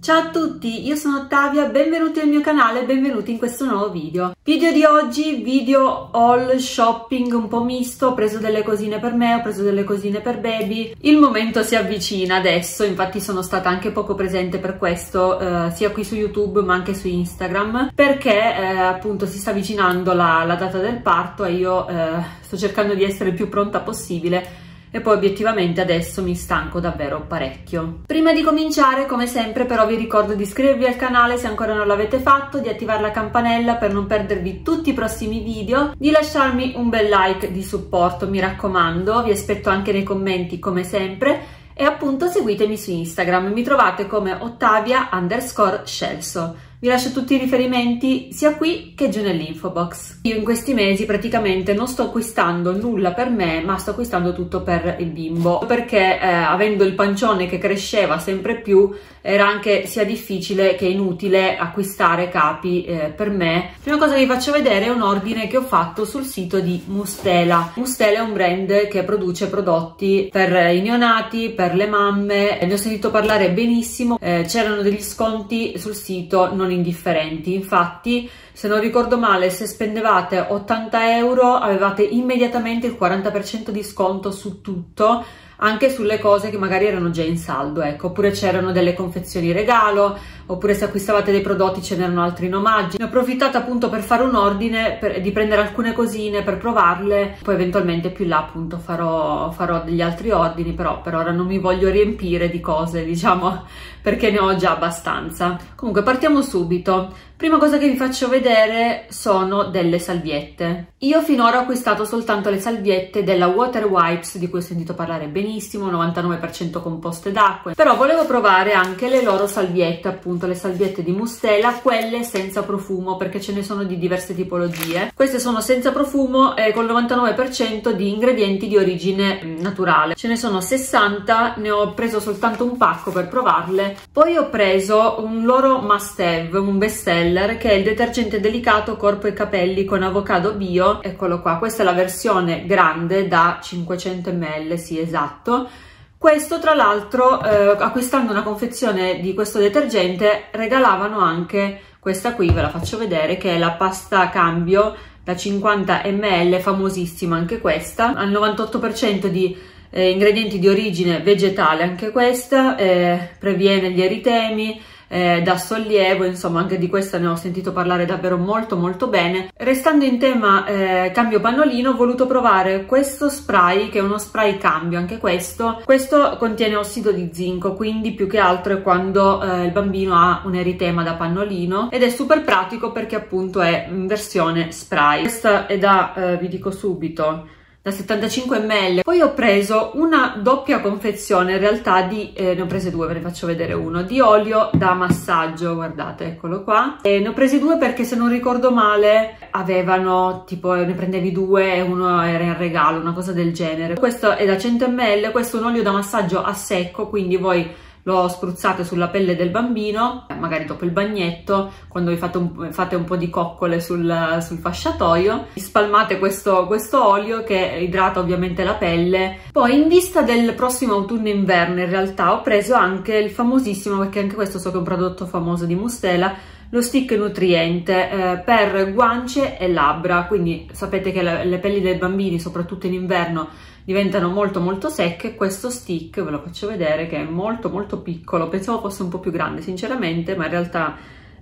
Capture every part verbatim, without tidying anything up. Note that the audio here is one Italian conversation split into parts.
Ciao a tutti, io sono Ottavia, benvenuti al mio canale e benvenuti in questo nuovo video. Video di oggi, video haul shopping un po' misto, ho preso delle cosine per me, ho preso delle cosine per baby. Il momento si avvicina adesso, infatti sono stata anche poco presente per questo, eh, sia qui su YouTube ma anche su Instagram, perché eh, appunto si sta avvicinando la, la data del parto e io eh, sto cercando di essere il più pronta possibile. E poi obiettivamente adesso mi stanco davvero parecchio. Prima di cominciare, come sempre, però vi ricordo di iscrivervi al canale se ancora non l'avete fatto, di attivare la campanella per non perdervi tutti i prossimi video, di lasciarmi un bel like di supporto, mi raccomando, vi aspetto anche nei commenti come sempre, e appunto seguitemi su Instagram, mi trovate come Ottavia underscore Scelso. Vi lascio tutti i riferimenti sia qui che giù nell'info box. Io in questi mesi praticamente non sto acquistando nulla per me, ma sto acquistando tutto per il bimbo, perché eh, avendo il pancione che cresceva sempre più, era anche sia difficile che inutile acquistare capi eh, per me. Prima cosa che vi faccio vedere è un ordine che ho fatto sul sito di Mustela. Mustela è un brand che produce prodotti per i neonati, per le mamme, ne ho sentito parlare benissimo, eh, c'erano degli sconti sul sito non indifferenti. Infatti, se non ricordo male, se spendevate ottanta euro avevate immediatamente il quaranta per cento di sconto su tutto, anche sulle cose che magari erano già in saldo, ecco. Oppure c'erano delle confezioni regalo, oppure se acquistavate dei prodotti ce n'erano altri in omaggio. Ne ho approfittato appunto per fare un ordine, per, di prendere alcune cosine per provarle, poi eventualmente più là appunto farò, farò degli altri ordini, però per ora non mi voglio riempire di cose, diciamo, perché ne ho già abbastanza. Comunque partiamo subito. Prima cosa che vi faccio vedere sono delle salviette. Io finora ho acquistato soltanto le salviette della Water Wipes, di cui ho sentito parlare benissimo, novantanove per cento composte d'acqua, però volevo provare anche le loro salviette, appunto le salviette di Mustela, quelle senza profumo, perché ce ne sono di diverse tipologie. Queste sono senza profumo e con il novantanove per cento di ingredienti di origine naturale. Ce ne sono sessanta, ne ho preso soltanto un pacco per provarle. Poi ho preso un loro must have, un best seller, che è il detergente delicato corpo e capelli con avocado bio. Eccolo qua, questa è la versione grande da cinquecento millilitri, sì, esatto. Questo tra l'altro, eh, acquistando una confezione di questo detergente, regalavano anche questa qui, ve la faccio vedere, che è la pasta cambio da cinquanta millilitri, famosissima anche questa, al novantotto per cento di eh, ingredienti di origine vegetale anche questa, eh, previene gli eritemi, Eh, dà sollievo, insomma anche di questa ne ho sentito parlare davvero molto molto bene. Restando in tema eh, cambio pannolino, ho voluto provare questo spray, che è uno spray cambio anche questo. Questo contiene ossido di zinco, quindi più che altro è quando eh, il bambino ha un eritema da pannolino, ed è super pratico perché appunto è in versione spray. Questa è da, eh, vi dico subito, da settantacinque millilitri. Poi ho preso una doppia confezione in realtà di, eh, ne ho prese due, ve ne faccio vedere uno, di olio da massaggio, guardate, eccolo qua. E ne ho presi due perché se non ricordo male avevano, tipo ne prendevi due e uno era in regalo, una cosa del genere. Questo è da cento millilitri, questo è un olio da massaggio a secco, quindi voi lo spruzzate sulla pelle del bambino, magari dopo il bagnetto, quando vi fate un, fate un po' di coccole sul, sul fasciatoio, spalmate questo, questo olio che idrata ovviamente la pelle. Poi in vista del prossimo autunno-inverno in realtà ho preso anche il famosissimo, perché anche questo so che è un prodotto famoso di Mustela, lo stick nutriente eh, per guance e labbra. Quindi sapete che le, le pelli dei bambini, soprattutto in inverno, diventano molto molto secche. Questo stick ve lo faccio vedere, che è molto molto piccolo, pensavo fosse un po' più grande sinceramente, ma in realtà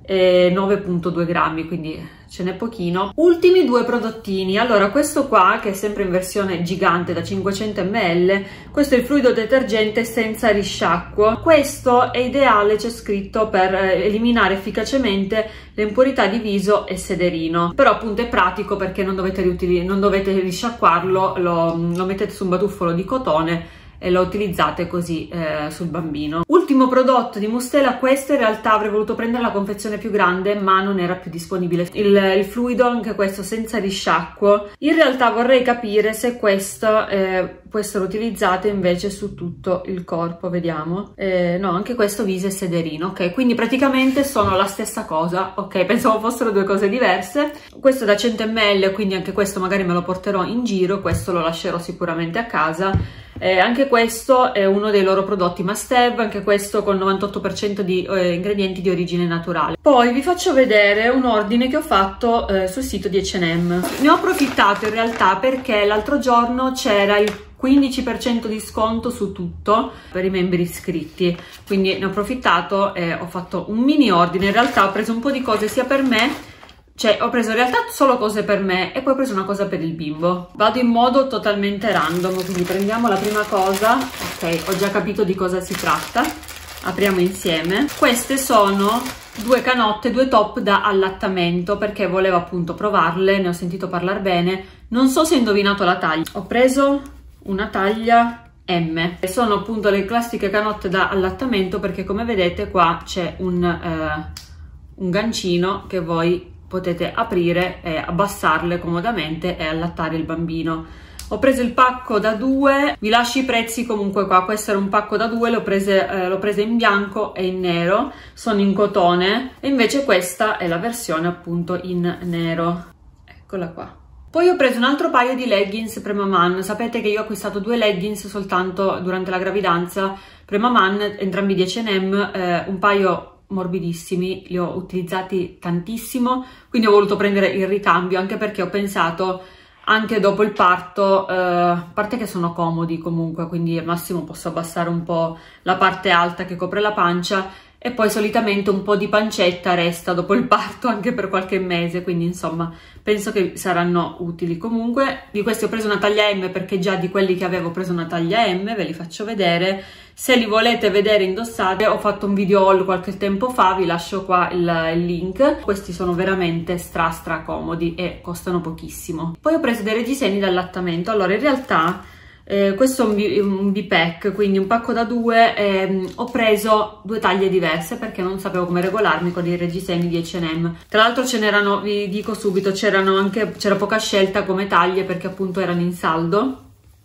è nove virgola due grammi, quindi ce n'è pochino. Ultimi due prodottini. Allora, questo qua, che è sempre in versione gigante da cinquecento millilitri, questo è il fluido detergente senza risciacquo. Questo è ideale, c'è scritto, per eliminare efficacemente le impurità di viso e sederino, però appunto è pratico perché non dovete, non dovete risciacquarlo, lo, lo mettete su un batuffolo di cotone e lo utilizzate così eh, sul bambino. Ultimo prodotto di Mustela, questo in realtà avrei voluto prendere la confezione più grande ma non era più disponibile. Il, il fluido, anche questo senza risciacquo. In realtà vorrei capire se questo eh, può essere utilizzato invece su tutto il corpo, vediamo. Eh, no, anche questo viso e sederino, ok? Quindi praticamente sono la stessa cosa, ok? Pensavo fossero due cose diverse. Questo è da cento millilitri, quindi anche questo magari me lo porterò in giro, questo lo lascerò sicuramente a casa. Eh, anche questo è uno dei loro prodotti must have, anche questo con novantotto per cento di eh, ingredienti di origine naturale. Poi vi faccio vedere un ordine che ho fatto eh, sul sito di H and M. Ne ho approfittato in realtà perché l'altro giorno c'era il quindici per cento di sconto su tutto per i membri iscritti, quindi ne ho approfittato e ho fatto un mini ordine. In realtà ho preso un po' di cose sia per me, cioè ho preso in realtà solo cose per me e poi ho preso una cosa per il bimbo. Vado in modo totalmente random, quindi prendiamo la prima cosa. Ok, ho già capito di cosa si tratta, apriamo insieme. Queste sono due canotte, due top da allattamento, perché volevo appunto provarle, ne ho sentito parlare bene. Non so se ho indovinato la taglia. Ho preso una taglia M e sono appunto le classiche canotte da allattamento, perché come vedete qua c'è un, eh, un gancino che voi potete aprire e abbassarle comodamente e allattare il bambino. Ho preso il pacco da due, vi lascio i prezzi comunque qua. Questo era un pacco da due, l'ho prese, eh, l'ho prese in bianco e in nero, sono in cotone, e invece questa è la versione appunto in nero, eccola qua. Poi ho preso un altro paio di leggings Premaman. Sapete che io ho acquistato due leggings soltanto durante la gravidanza Premaman, entrambi di H and M, eh, un paio morbidissimi, li ho utilizzati tantissimo, quindi ho voluto prendere il ricambio, anche perché ho pensato anche dopo il parto, eh, a parte che sono comodi comunque, quindi al massimo posso abbassare un po' la parte alta che copre la pancia, e poi solitamente un po' di pancetta resta dopo il parto anche per qualche mese, quindi insomma penso che saranno utili. Comunque di questi ho preso una taglia M, perché già di quelli che avevo ho preso una taglia M, ve li faccio vedere. Se li volete vedere indossati, ho fatto un video haul qualche tempo fa, vi lascio qua il, il link. Questi sono veramente stra stra comodi e costano pochissimo. Poi ho preso dei reggiseni da allattamento. Allora in realtà Eh, questo è un B-pack, quindi un pacco da due. ehm, ho preso due taglie diverse perché non sapevo come regolarmi con i reggiseni di H and M. Tra l'altro ce n'erano, vi dico subito, c'erano anche c'era poca scelta come taglie, perché appunto erano in saldo,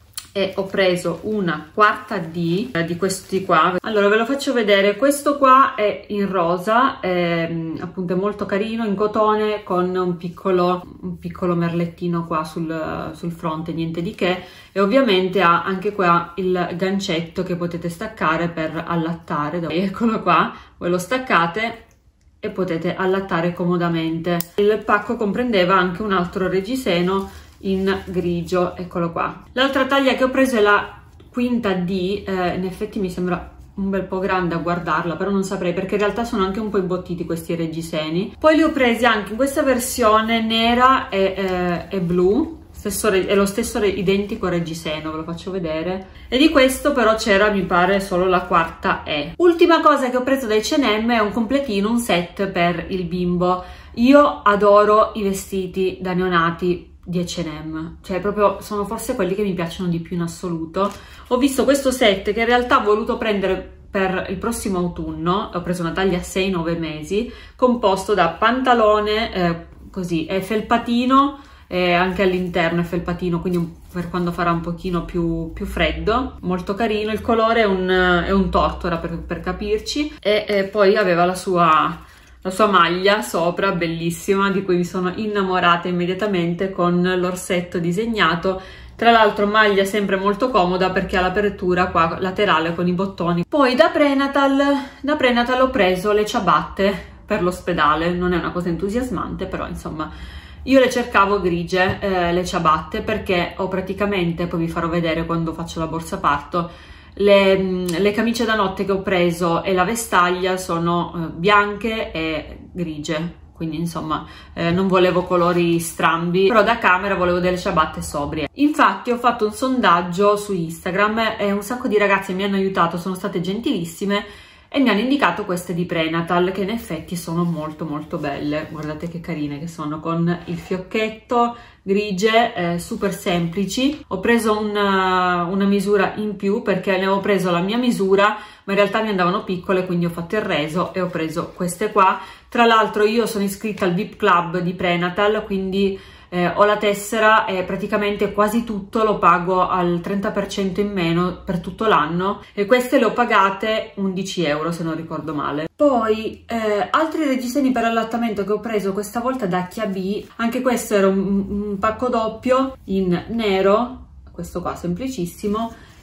e ho preso una quarta D eh, di questi qua. Allora ve lo faccio vedere. Questo qua è in rosa, ehm, appunto è molto carino, in cotone, con un piccolo, un piccolo merlettino qua sul, sul fronte, niente di che, e ovviamente ha anche qua il gancetto che potete staccare per allattare. Eccolo qua, voi lo staccate e potete allattare comodamente. Il pacco comprendeva anche un altro reggiseno in grigio, eccolo qua. L'altra taglia che ho preso è la quinta D, eh, in effetti mi sembra un bel po' grande a guardarla, però non saprei, perché in realtà sono anche un po' imbottiti questi reggiseni. Poi li ho presi anche in questa versione nera e, eh, e blu, stesso, è lo stesso identico reggiseno, ve lo faccio vedere, e di questo però c'era, mi pare, solo la quarta E. Ultima cosa che ho preso da H and M è un completino, un set per il bimbo. Io adoro i vestiti da neonati di H and M, cioè proprio sono forse quelli che mi piacciono di più in assoluto. Ho visto questo set che in realtà ho voluto prendere per il prossimo autunno, ho preso una taglia sei nove mesi, composto da pantalone eh, così, e felpatino, e anche all'interno è felpatino, quindi per quando farà un pochino più, più freddo, molto carino. Il colore è un, è un tortora per, per capirci, e, e poi aveva la sua la sua maglia sopra, bellissima, di cui mi sono innamorata immediatamente, con l'orsetto disegnato. Tra l'altro maglia sempre molto comoda, perché ha l'apertura qua laterale con i bottoni. Poi da prenatal, da prenatal ho preso le ciabatte per l'ospedale. Non è una cosa entusiasmante, però insomma io le cercavo grigie, eh, le ciabatte, perché ho praticamente, poi vi farò vedere quando faccio la borsa parto, Le, le camicie da notte che ho preso e la vestaglia sono eh, bianche e grigie, quindi insomma eh, non volevo colori strambi, però da camera volevo delle ciabatte sobrie. Infatti ho fatto un sondaggio su Instagram e un sacco di ragazze mi hanno aiutato, sono state gentilissime e mi hanno indicato queste di prenatal, che in effetti sono molto molto belle. Guardate che carine che sono, con il fiocchetto, grigie, eh, super semplici. Ho preso una, una misura in più, perché ne avevo preso la mia misura ma in realtà mi andavano piccole, quindi ho fatto il reso e ho preso queste qua. Tra l'altro io sono iscritta al V I P Club di prenatal, quindi Eh, ho la tessera e praticamente quasi tutto lo pago al trenta per cento in meno per tutto l'anno, e queste le ho pagate undici euro se non ricordo male. Poi eh, altri reggiseni per allattamento che ho preso questa volta da Chiabi, anche questo era un, un pacco doppio in nero, questo qua semplicissimo,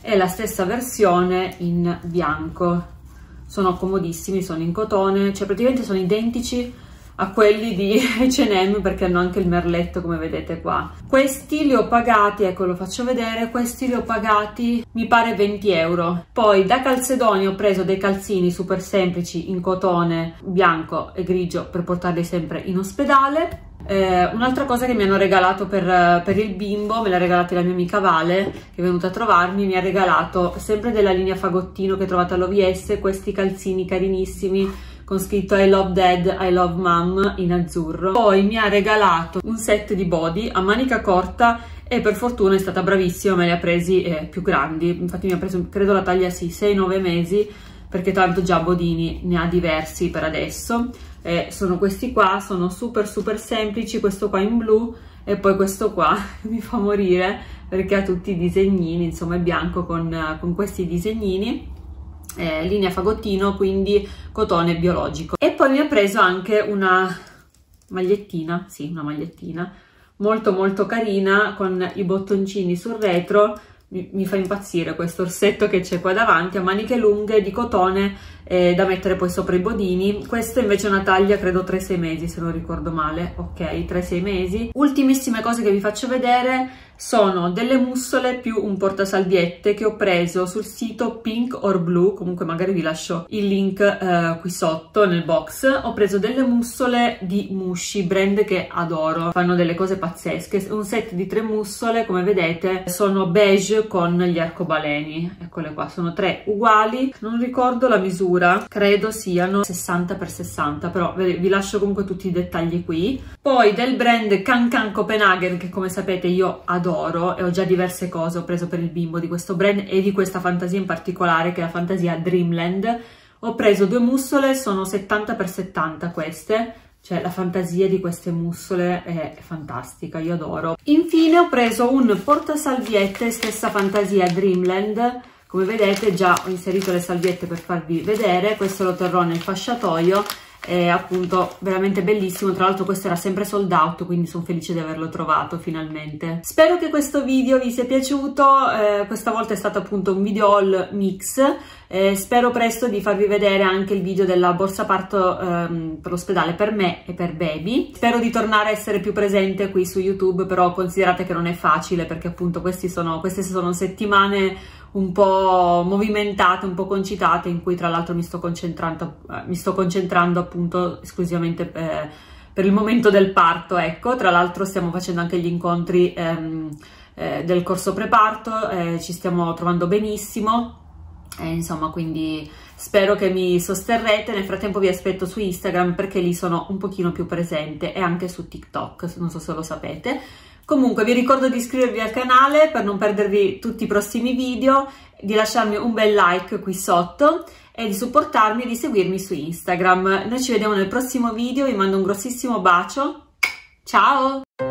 e la stessa versione in bianco. Sono comodissimi, sono in cotone, cioè praticamente sono identici a quelli di acca e emme perché hanno anche il merletto, come vedete qua. Questi li ho pagati, ecco, lo faccio vedere, questi li ho pagati mi pare venti euro. Poi da Calzedoni ho preso dei calzini super semplici in cotone bianco e grigio per portarli sempre in ospedale. Eh, un'altra cosa che mi hanno regalato per, per il bimbo, me l'ha regalata la mia amica Vale, che è venuta a trovarmi, mi ha regalato sempre della linea Fagottino che trovate all'O V S, questi calzini carinissimi con scritto I love dad, I love mom in azzurro. Poi mi ha regalato un set di body a manica corta e per fortuna è stata bravissima, me li ha presi eh, più grandi, infatti mi ha preso credo la taglia sì, sei nove mesi, perché tanto già Bodini ne ha diversi per adesso. Eh, sono questi qua, sono super super semplici, questo qua in blu e poi questo qua mi fa morire perché ha tutti i disegnini, insomma è bianco con, con questi disegnini. Eh, linea Fagottino, quindi cotone biologico. E poi mi ha preso anche una magliettina, sì, una magliettina molto molto carina con i bottoncini sul retro. Mi, mi fa impazzire questo orsetto che c'è qua davanti, a maniche lunghe di cotone eh, da mettere poi sopra i bodini. Questo invece è una taglia credo tre sei mesi, se non ricordo male, ok, tre sei mesi. Ultimissime cose che vi faccio vedere sono delle mussole più un portasalviette che ho preso sul sito Pink or Blue, comunque magari vi lascio il link eh, qui sotto nel box. Ho preso delle mussole di Mushi, brand che adoro, fanno delle cose pazzesche. Un set di tre mussole, come vedete, sono beige con gli arcobaleni, eccole qua, sono tre uguali, non ricordo la misura, credo siano sessanta per sessanta, però vi lascio comunque tutti i dettagli qui. Poi del brand Can Can Copenhagen, che come sapete io adoro e ho già diverse cose ho preso per il bimbo di questo brand e di questa fantasia in particolare, che è la fantasia Dreamland. Ho preso due mussole, sono settanta per settanta queste, cioè la fantasia di queste mussole è fantastica, io adoro. Infine ho preso un portasalviette, stessa fantasia Dreamland, come vedete già ho inserito le salviette per farvi vedere, questo lo terrò nel fasciatoio. È appunto veramente bellissimo, tra l'altro questo era sempre sold out, quindi sono felice di averlo trovato finalmente. Spero che questo video vi sia piaciuto, eh, questa volta è stato appunto un video haul mix, eh, spero presto di farvi vedere anche il video della borsa parto ehm, per l'ospedale per me e per baby. Spero di tornare a essere più presente qui su YouTube, però considerate che non è facile perché appunto questi sono, queste sono settimane un po' movimentate, un po' concitate, in cui tra l'altro mi sto concentrando, eh, mi sto concentrando appunto esclusivamente eh, per il momento del parto, ecco. Tra l'altro stiamo facendo anche gli incontri ehm, eh, del corso preparto, eh, ci stiamo trovando benissimo, eh, insomma, quindi spero che mi sosterrete. Nel frattempo vi aspetto su Instagram perché lì sono un pochino più presente, e anche su TikTok, non so se lo sapete. Comunque vi ricordo di iscrivervi al canale per non perdervi tutti i prossimi video, di lasciarmi un bel like qui sotto e di supportarmi e di seguirmi su Instagram. Noi ci vediamo nel prossimo video, vi mando un grossissimo bacio, ciao!